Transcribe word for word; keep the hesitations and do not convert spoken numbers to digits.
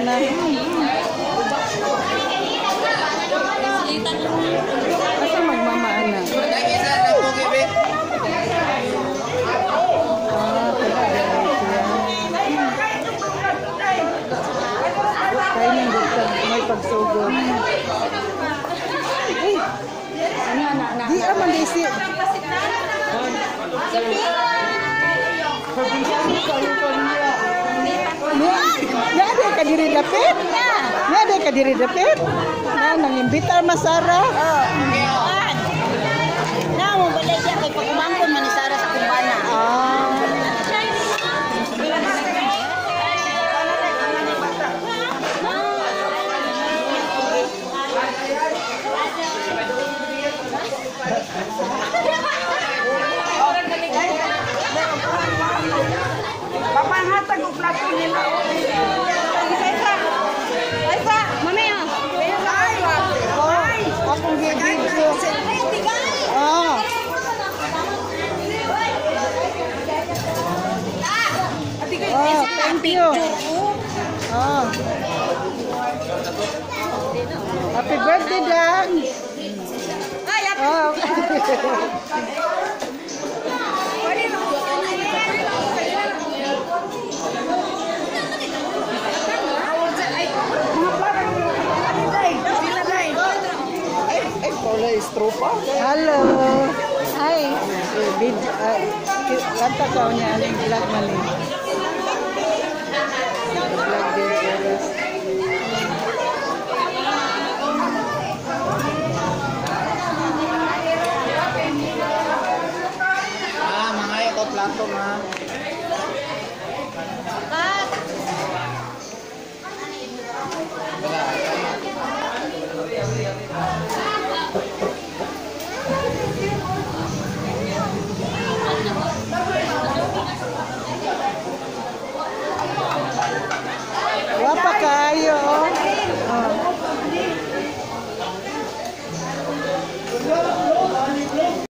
na. Asa magmamaan na? Kaya nang dito, may pagsugod. Ay! Di aman disi. Nada ka diri dapit? Nada ka diri dapit? Na nangimbita Masara. Na mo balik siya kay pagkumangkon man ni Sara sa kumbana. Ah. Papanhatag og plato nila. Isa. Isa, mami ah. Oh, akong gigil. Ah. Oh, thank you. Oh. Happy birthday, Dan. Oh. Halo. Hi. Bid kanta kau nya aling vlog mali. Vlog din terus. Ah, mga ito plato ma. Kat.